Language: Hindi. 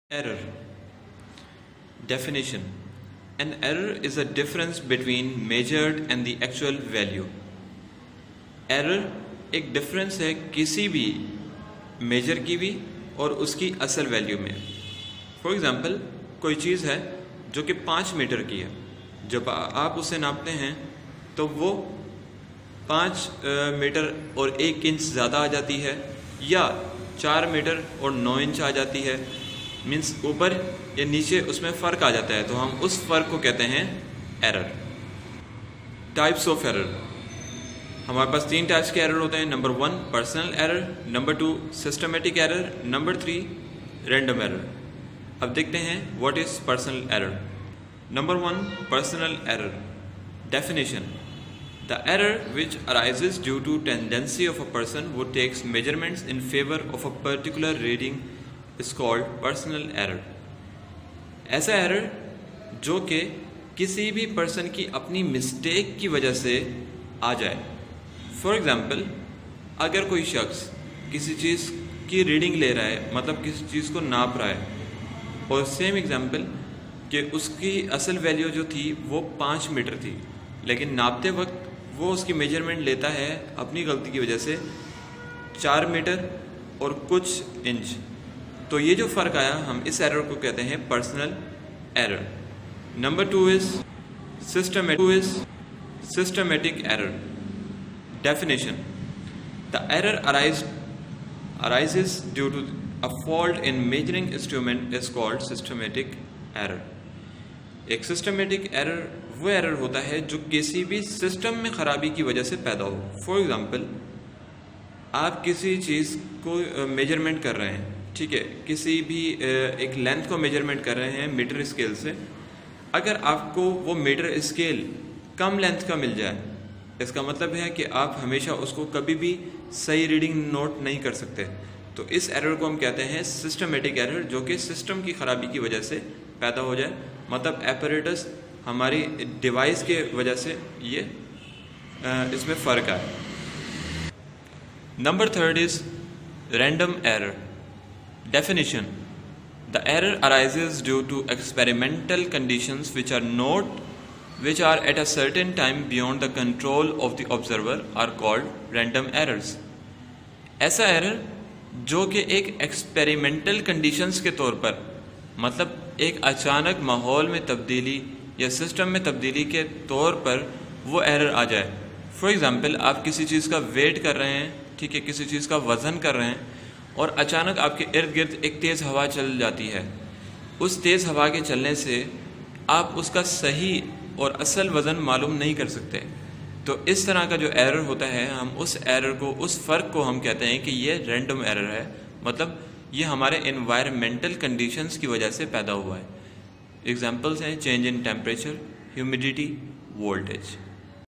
Error. Definition. An error is a difference between measured and the actual value. Error एक डिफरेंस है किसी भी मेजर की भी और उसकी असल वैल्यू में. फॉर एग्ज़ाम्पल कोई चीज़ है जो कि 5 मीटर की है. जब आप उसे नापते हैं तो वो 5 मीटर और 1 इंच ज़्यादा आ जाती है या 4 मीटर और 9 इंच आ जाती है. मीन्स ऊपर या नीचे उसमें फ़र्क आ जाता है, तो हम उस फ़र्क को कहते हैं एरर. Types of error. हमारे पास 3 टाइप्स के एरर होते हैं. Number 1 personal error, number 2 systematic error, number 3 random error. अब देखते हैं what is personal error. Number 1 personal error. Definition. The error which arises due to tendency of a person who takes measurements in favor of a particular reading is called personal error. ऐसा एरर जो कि किसी भी पर्सन की अपनी मिस्टेक की वजह से आ जाए. फॉर एग्ज़ाम्पल अगर कोई शख्स किसी चीज़ की रीडिंग ले रहा है, मतलब किसी चीज़ को नाप रहा है, और सेम एग्ज़ाम्पल कि उसकी असल वैल्यू जो थी वो 5 मीटर थी, लेकिन नापते वक्त वो उसकी मेजरमेंट लेता है अपनी गलती की वजह से 4 मीटर और कुछ इंच. तो ये जो फ़र्क आया, हम इस एरर को कहते हैं personal error. Number 2 is systematic error. Definition. The error arises due to a fault in measuring instrument is called systematic error. एक सिस्टमेटिक एरर वो एरर होता है जो किसी भी सिस्टम में ख़राबी की वजह से पैदा हो. फॉर एग्ज़ाम्पल आप किसी चीज़ को मेजरमेंट कर रहे हैं, ठीक है, किसी भी एक लेंथ को मेजरमेंट कर रहे हैं मीटर स्केल से. अगर आपको वो मीटर स्केल कम लेंथ का मिल जाए, इसका मतलब है कि आप हमेशा उसको कभी भी सही रीडिंग नोट नहीं कर सकते. तो इस एरर को हम कहते हैं सिस्टमेटिक एरर, जो कि सिस्टम की ख़राबी की वजह से पैदा हो जाए, मतलब एपरेटस हमारी डिवाइस के वजह से ये इसमें फ़र्क आए. Number 3 is random error. Definition. The error arises due to experimental conditions which are at a certain time beyond the control of the observer are called random errors. ऐसा एरर जो कि एक एक्सपेरिमेंटल कंडीशंस के तौर पर, मतलब एक अचानक माहौल में तब्दीली या सिस्टम में तब्दीली के तौर पर वो एरर आ जाए. फॉर एग्ज़ाम्पल आप किसी चीज़ का वेट कर रहे हैं, ठीक है, किसी चीज़ का वज़न कर रहे हैं, और अचानक आपके इर्द गिर्द एक तेज़ हवा चल जाती है. उस तेज़ हवा के चलने से आप उसका सही और असल वज़न मालूम नहीं कर सकते. तो इस तरह का जो एरर होता है, हम उस एरर को, उस फ़र्क को हम कहते हैं कि ये रैंडम एरर है, मतलब ये हमारे एनवायरमेंटल कंडीशंस की वजह से पैदा हुआ है. एग्जांपल्स हैं change in temperature, humidity, voltage.